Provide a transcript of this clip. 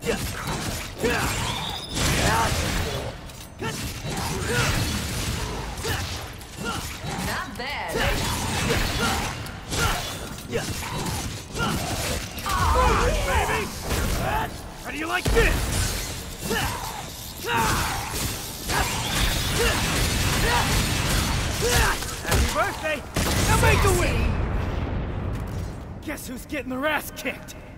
Not bad. Baby! How do you like this? Happy birthday! Now make the win! Guess who's getting their ass kicked?